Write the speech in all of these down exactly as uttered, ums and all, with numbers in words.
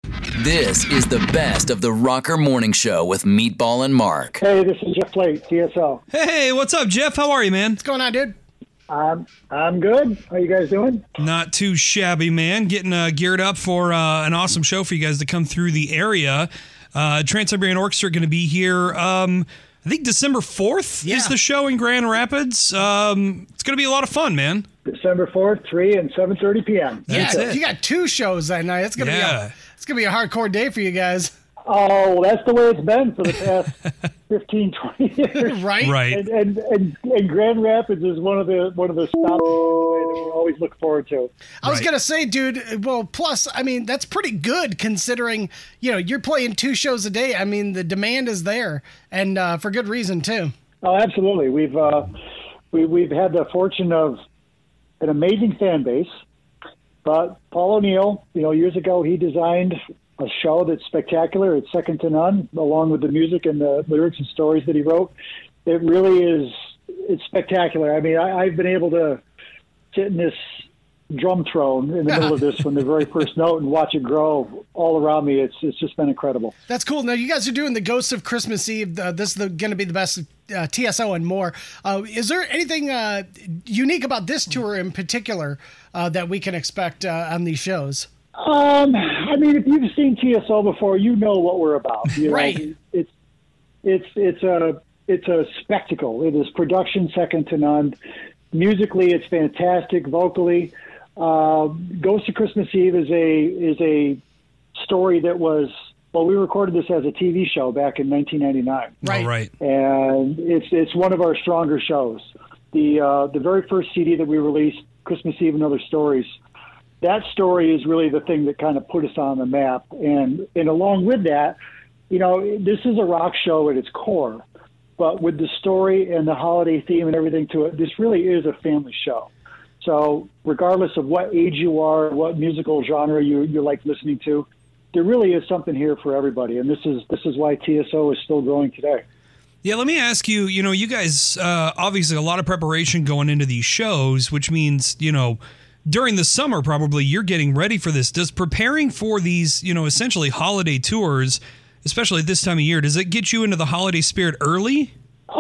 This is the best of the Rocker Morning Show with Meatball and Mark. Hey, this is Jeff Plate, T S O. Hey, what's up, Jeff? How are you, man? What's going on, dude? I'm I'm good. How you guys doing? Not too shabby, man. Getting uh, geared up for uh, an awesome show for you guys to come through the area. Uh, Trans-Siberian Orchestra going to be here. Um, I think December fourth Yeah. is the show in Grand Rapids. Um, it's going to be a lot of fun, man. December fourth, three and seven thirty p.m. That's yeah, it. you got two shows that night. It's gonna Yeah. be a, it's gonna be a hardcore day for you guys, Oh, well, that's the way it's been for the past fifteen, twenty years. right? Right. And, and and and Grand Rapids is one of the one of the stops along the way that we always look forward to. I was Right. gonna say, dude. Well, plus, I mean, that's pretty good considering you know you're playing two shows a day. I mean, the demand is there, and uh, for good reason too. Oh, absolutely. We've uh, we we've had the fortune of an amazing fan base. But Paul O'Neill, you know, years ago, he designed a show that's spectacular. It's second to none, along with the music and the lyrics and stories that he wrote. It really is, it's spectacular. I mean, I, I've been able to sit in this drum throne in the middle of this from the very first note and watch it grow all around me. It's it's just been incredible. That's cool. Now you guys are doing the Ghosts of Christmas Eve. Uh, this is going to be the best uh, T S O and more. Uh, is there anything uh, unique about this tour in particular uh, that we can expect uh, on these shows? Um, I mean, if you've seen T S O before, you know what we're about. You know, Right. It's it's it's a it's a spectacle. It is production second to none. Musically, it's fantastic. Vocally, uh, Ghost of Christmas Eve is a is a story that was well. We recorded this as a T V show back in nineteen ninety-nine. Right. All right. And it's it's one of our stronger shows. The uh, the very first C D that we released, Christmas Eve and Other Stories, that story is really the thing that kind of put us on the map. And and along with that, you know, this is a rock show at its core, but with the story and the holiday theme and everything to it, this really is a family show. So regardless of what age you are, what musical genre you you like listening to, there really is something here for everybody. And this is this is why T S O is still growing today. Yeah, let me ask you, you know, you guys, uh, obviously a lot of preparation going into these shows, which means, you know, during the summer, probably you're getting ready for this. Does preparing for these, you know, essentially holiday tours, especially this time of year, does it get you into the holiday spirit early?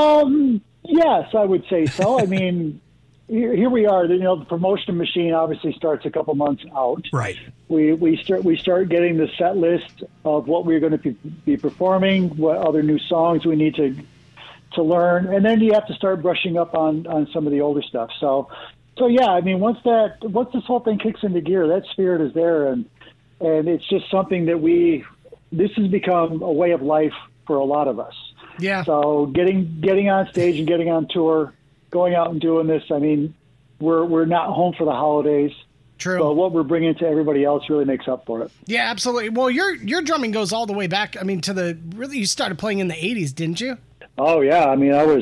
Um, yes, I would say so. I mean, here, here we are. You know, the promotion machine obviously starts a couple months out. Right. We we start we start getting the set list of what we're going to be, be performing, what other new songs we need to to learn, and then you have to start brushing up on on some of the older stuff. So. So yeah, I mean, once that once this whole thing kicks into gear, that spirit is there, and and it's just something that we this has become a way of life for a lot of us. Yeah. So getting getting on stage and getting on tour, going out and doing this, I mean, we're we're not home for the holidays. True. But what we're bringing to everybody else really makes up for it. Yeah, absolutely. Well, your your drumming goes all the way back. I mean, to the really, you started playing in the eighties, didn't you? Oh yeah, I mean, I was.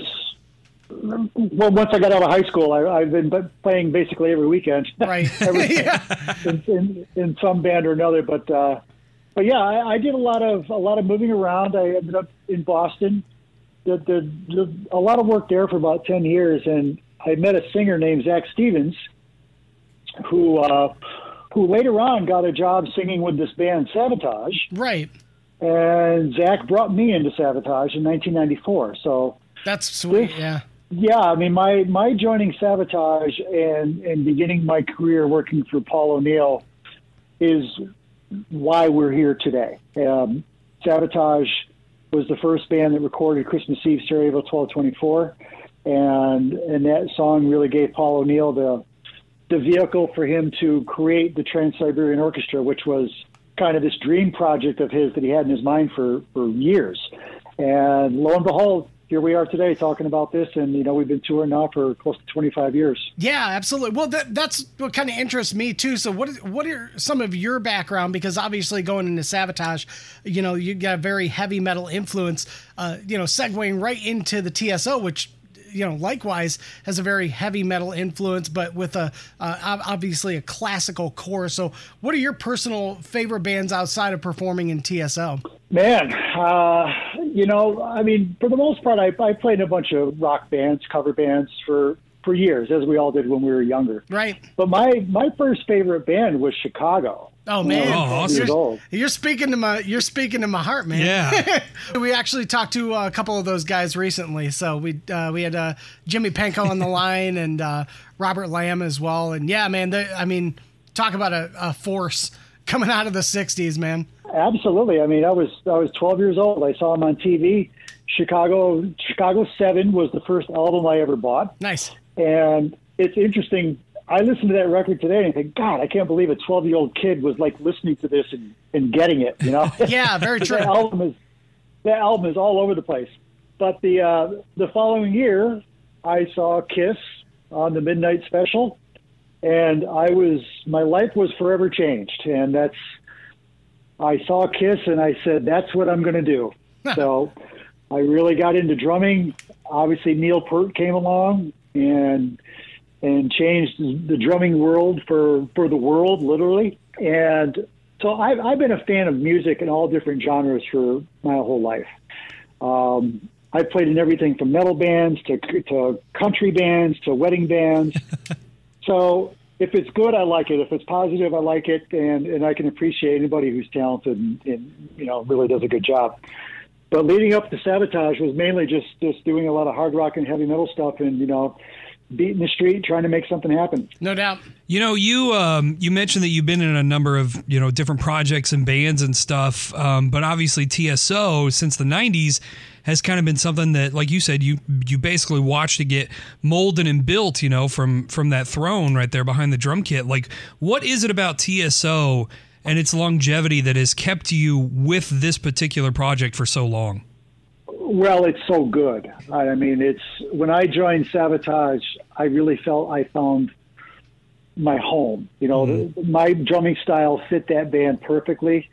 Well, once I got out of high school, I, I've been playing basically every weekend, Right. every, Yeah. in, in, in some band or another. But uh, but yeah, I, I did a lot of a lot of moving around. I ended up in Boston. The, the, the, a lot of work there for about ten years, and I met a singer named Zach Stevens, who uh, who later on got a job singing with this band Savatage. Right. And Zach brought me into Savatage in nineteen ninety-four. So That's sweet. This- Yeah. yeah, I mean, my, my joining Savatage and, and beginning my career working for Paul O'Neill is why we're here today. Um, Savatage was the first band that recorded Christmas Eve Stereo twelve twenty-four, and and that song really gave Paul O'Neill the the vehicle for him to create the Trans-Siberian Orchestra, which was kind of this dream project of his that he had in his mind for, for years. And lo and behold, here we are today talking about this, and you know we've been touring now for close to twenty-five years. Yeah, absolutely. Well, that, that's what kind of interests me too. So, what is, what are some of your background? Because obviously, going into Savatage, you know, you got a very heavy metal influence. Uh, you know, segueing right into the T S O, which you know, likewise has a very heavy metal influence, but with a uh, obviously a classical core. So, what are your personal favorite bands outside of performing in T S O? Man, uh, you know, I mean, for the most part, I, I played in a bunch of rock bands, cover bands for, for years, as we all did when we were younger. Right. But my, my first favorite band was Chicago. Oh man, oh, awesome. Years old. You're speaking to my you're speaking to my heart, man. Yeah. We actually talked to a couple of those guys recently. So we uh, we had uh, Jimmy Penko on the line and uh, Robert Lamb as well. And yeah, man, they, I mean, talk about a, a force coming out of the sixties, man. Absolutely. I mean, I was I was twelve years old. I saw him on T V. Chicago Chicago seven was the first album I ever bought. Nice. And it's interesting. I listened to that record today and think, God, I can't believe a twelve-year-old kid was like listening to this and, and getting it, you know? Yeah, very true. that album is that album is all over the place. But the uh, the following year, I saw Kiss on the Midnight Special, and I was my life was forever changed. And that's I saw Kiss and I said, that's what I'm going to do. So I really got into drumming. Obviously, Neil Peart came along and. and changed the drumming world for, for the world, literally. And so I've, I've been a fan of music in all different genres for my whole life. Um, I've played in everything from metal bands to, to country bands to wedding bands. So if it's good, I like it. If it's positive, I like it. And, and I can appreciate anybody who's talented and, and, you know, really does a good job. But leading up to Savatage was mainly just, just doing a lot of hard rock and heavy metal stuff and, you know, beating the street, trying to make something happen. No doubt. You know, you um, you mentioned that you've been in a number of, you know, different projects and bands and stuff, um, but obviously T S O since the nineties has kind of been something that, like you said, you you basically watched it get molded and built, you know, from from that throne right there behind the drum kit. Like, what is it about T S O and its longevity that has kept you with this particular project for so long? Well, it's so good. I mean, it's when I joined Savatage, I really felt I found my home. You know, mm-hmm. the, my drumming style fit that band perfectly,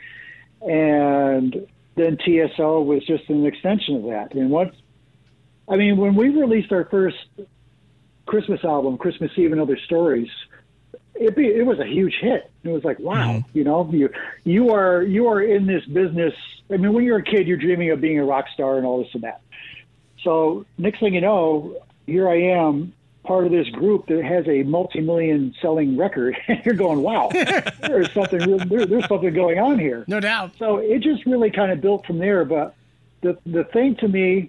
and then T S O was just an extension of that. And what, I mean, when we released our first Christmas album, Christmas Eve and Other Stories, it be, it was a huge hit. It was like, wow, mm-hmm. you know, you you are you are in this business. I mean, when you're a kid, you're dreaming of being a rock star and all this and that. So next thing you know, here I am, part of this group that has a multi-million selling record, and you're going, wow, there's something there, there's something going on here. No doubt. So it just really kind of built from there. But the the thing to me,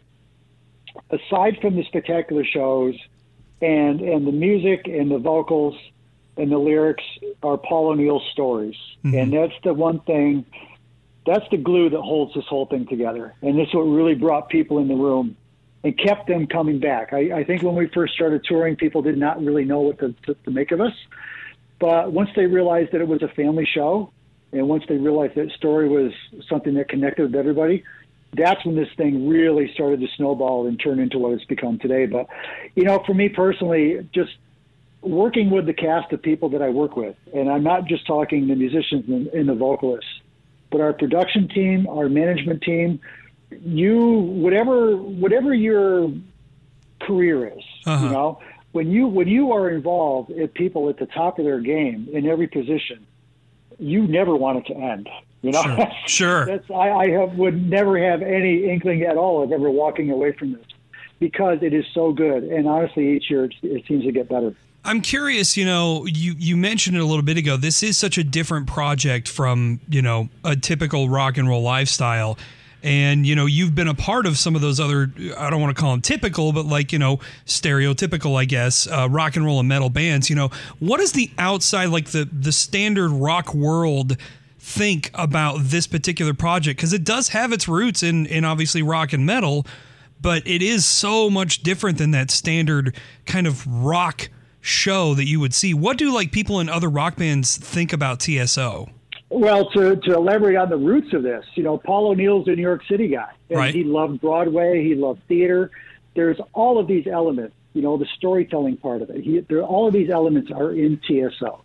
aside from the spectacular shows and and the music and the vocals and the lyrics, are Paul O'Neill's stories. Mm-hmm. And that's the one thing, that's the glue that holds this whole thing together. And this is what really brought people in the room and kept them coming back. I, I think when we first started touring, people did not really know what to, to, to make of us. But once they realized that it was a family show, and once they realized that story was something that connected with everybody, that's when this thing really started to snowball and turn into what it's become today. But, you know, for me personally, just working with the cast of people that I work with, and I'm not just talking the musicians and, and the vocalists, but our production team, our management team, you, whatever, whatever your career is, uh-huh. you know, when you, when you are involved with people at the top of their game in every position, you never want it to end. You know, sure. sure. That's, I, I have, would never have any inkling at all of ever walking away from this, because it is so good. And honestly, each year it, it seems to get better. I'm curious, you know, you, you mentioned it a little bit ago. This is such a different project from, you know, a typical rock and roll lifestyle. And, you know, you've been a part of some of those other, I don't want to call them typical, but like, you know, stereotypical, I guess, uh, rock and roll and metal bands. You know, what does the outside, like the, the standard rock world think about this particular project? Because it does have its roots in, in obviously rock and metal, but it is so much different than that standard kind of rock show that you would see. What do like people in other rock bands think about T S O? Well, to, to elaborate on the roots of this, you know, Paul O'Neill's a New York City guy. And right. He loved Broadway. He loved theater. There's all of these elements, you know, the storytelling part of it. He, there, all of these elements are in T S O.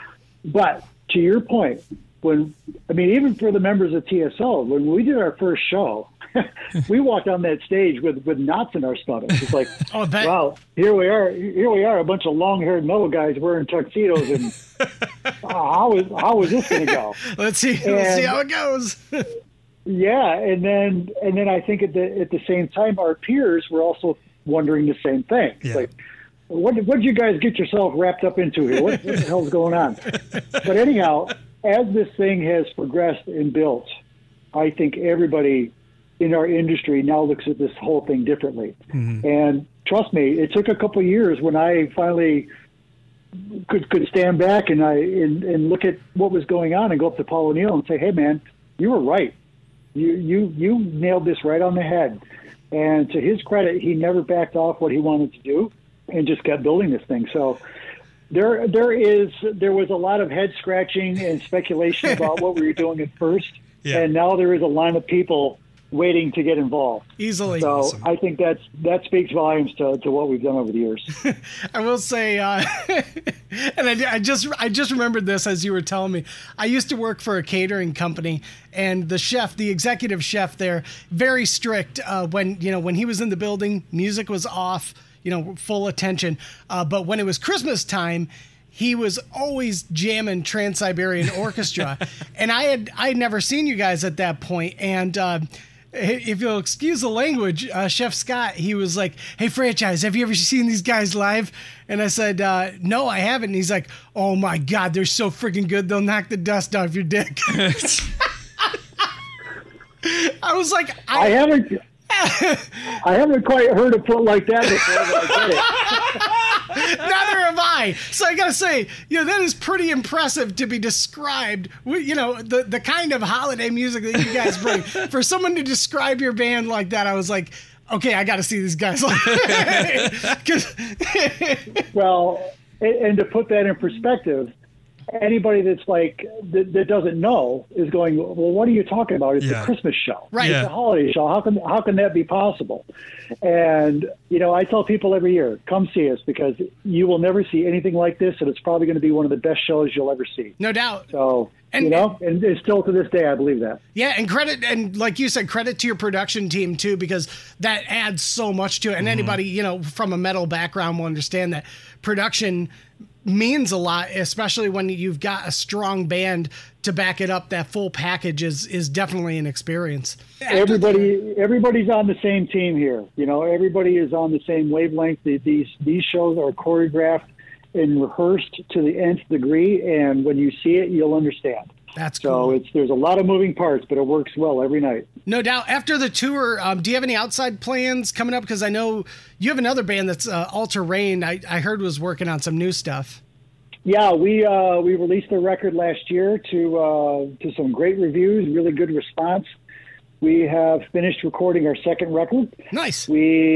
But to your point, when, I mean, even for the members of T S O, when we did our first show, we walked on that stage with, with knots in our stomachs. It's like, oh, that... wow, here we are, here we are, a bunch of long-haired metal guys wearing tuxedos, and oh, how is how is this going to go? Let's see, and, let's see how it goes. yeah, and then and then I think at the at the same time, our peers were also wondering the same thing. Yeah. Like, what what did you guys get yourself wrapped up into here? What, what the hell's going on? But anyhow, as this thing has progressed and built, I think everybody in our industry now looks at this whole thing differently. Mm-hmm. And trust me, it took a couple of years when I finally could could stand back and I and, and look at what was going on and go up to Paul O'Neill and say, "Hey, man, you were right. You you you nailed this right on the head." And to his credit, he never backed off what he wanted to do and just kept building this thing. So there there is there was a lot of head scratching and speculation about what we were doing at first, yeah. and now there is a line of people waiting to get involved easily. So awesome. I think that's that speaks volumes to, to what we've done over the years. I will say, uh, and I, I just I just remembered this as you were telling me. I used to work for a catering company, and the chef, the executive chef there, very strict. Uh, when you know when he was in the building, music was off, you know, full attention. Uh, but when it was Christmas time, he was always jamming Trans-Siberian Orchestra, and I had I had never seen you guys at that point, and. Uh, If you'll excuse the language, uh, Chef Scott, he was like, "Hey, franchise, have you ever seen these guys live?" And I said, uh, "No, I haven't." And he's like, "Oh my God, they're so freaking good. They'll knock the dust off your dick." I was like, I, I haven't, I haven't quite heard it put like that before, but I get it. Neither have I. So I gotta say, you know, that is pretty impressive to be described. You know, the the kind of holiday music that you guys bring. For someone to describe your band like that, I was like, okay, I got to see these guys. Well, and to put that in perspective, anybody that's like that, that doesn't know is going, well, what are you talking about? It's yeah. a Christmas show, right? It's yeah. a holiday show. How can how can that be possible? And you know, I tell people every year, come see us because you will never see anything like this, and it's probably going to be one of the best shows you'll ever see. No doubt. So. And, you know, and it's still to this day, I believe that. Yeah, and credit, and like you said, credit to your production team, too, because that adds so much to it. And mm-hmm. anybody, you know, from a metal background will understand that production means a lot, especially when you've got a strong band to back it up. That full package is is definitely an experience. Everybody, everybody's on the same team here. You know, everybody is on the same wavelength. These these shows are choreographed and rehearsed to the nth degree, and when you see it, you'll understand. That's cool. So it's there's a lot of moving parts, but it works well every night. No doubt. After the tour, um, do you have any outside plans coming up? Because I know you have another band that's uh, All Terrain. I, I heard was working on some new stuff. Yeah, we uh, we released a record last year to uh, to some great reviews, really good response. We have finished recording our second record. Nice.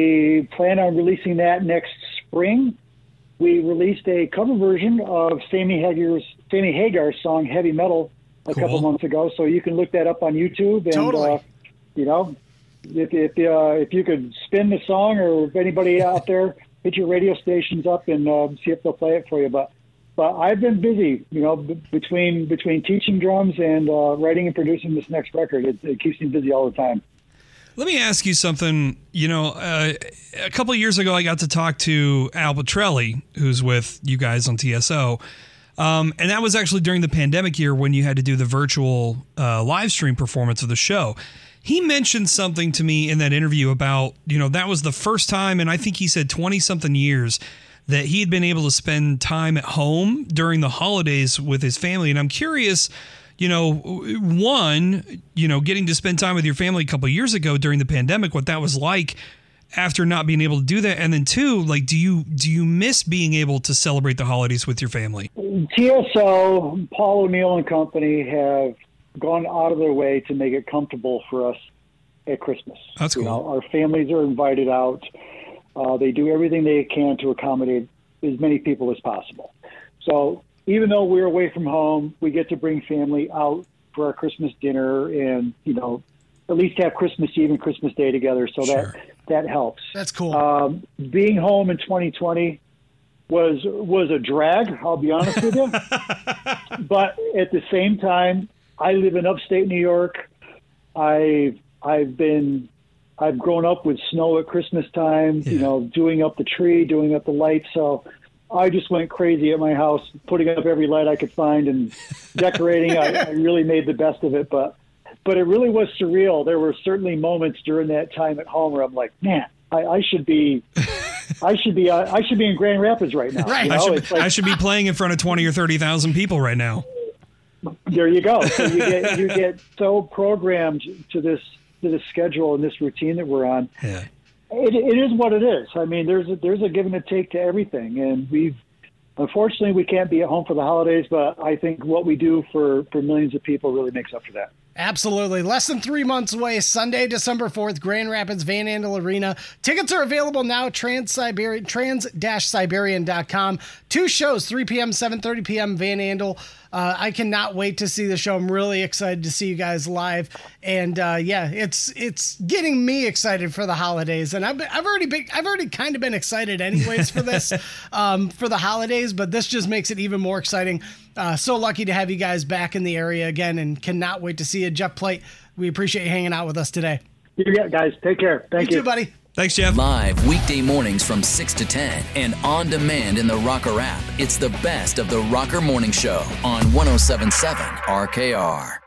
We plan on releasing that next spring. We released a cover version of Sammy Hagar's Sammy Hagar's song "Heavy Metal" a cool. couple months ago, so you can look that up on YouTube. And totally. uh, you know, if if uh, if you could spin the song, or if anybody out there, hit your radio stations up and uh, see if they'll play it for you. But but I've been busy, you know, b- between between teaching drums and uh, writing and producing this next record. It, it keeps me busy all the time. Let me ask you something. You know, uh, a couple of years ago, I got to talk to Al Petrelli, who's with you guys on T S O. Um, and that was actually during the pandemic year when you had to do the virtual uh, live stream performance of the show. He mentioned something to me in that interview about, you know, that was the first time, and I think he said twenty-something years, that he had been able to spend time at home during the holidays with his family. And I'm curious, you know, one, you know, getting to spend time with your family a couple of years ago during the pandemic, what that was like after not being able to do that. And then two, like, do you do you miss being able to celebrate the holidays with your family? T S O, Paul O'Neill and company have gone out of their way to make it comfortable for us at Christmas. That's cool. You know, our families are invited out. Uh, they do everything they can to accommodate as many people as possible. So even though we're away from home, we get to bring family out for our Christmas dinner and, you know, at least have Christmas Eve and Christmas Day together. So sure. that, that helps. That's cool. Um, being home in twenty twenty was, was a drag, I'll be honest with you. But at the same time, I live in upstate New York. I've, I've been, I've grown up with snow at Christmas time, yeah. you know, doing up the tree, doing up the lights. So I just went crazy at my house, putting up every light I could find and decorating. I, I really made the best of it, but but it really was surreal. There were certainly moments during that time at home where I'm like, man, I, I should be, I should be, uh, I should be in Grand Rapids right now. Right, you know? I, should, it's like, I should be playing in front of twenty or thirty thousand people right now. There you go. So you get you get so programmed to this to this schedule and this routine that we're on. Yeah. It, it is what it is. I mean, there's a, there's a give and a take to everything, and we've unfortunately we can't be at home for the holidays. But I think what we do for, for millions of people really makes up for that. Absolutely. Less than three months away, Sunday, December fourth, Grand Rapids Van Andel Arena. Tickets are available now, Trans-Siberian, trans-siberian dot com. Two shows, three p.m., seven thirty p.m., Van Andel. Uh, I cannot wait to see the show. I'm really excited to see you guys live. And uh, yeah, it's it's getting me excited for the holidays. And I've, been, I've already been, I've already kind of been excited anyways for this, um, for the holidays, but this just makes it even more exciting. Uh, so lucky to have you guys back in the area again, and cannot wait to see you. Jeff Plate, we appreciate you hanging out with us today. You got guys. Take care. Thank you. You too, buddy. Thanks, Jeff. Live weekday mornings from six to ten and on demand in the Rocker app. It's the best of the Rocker Morning Show on one oh seven point seven R K R.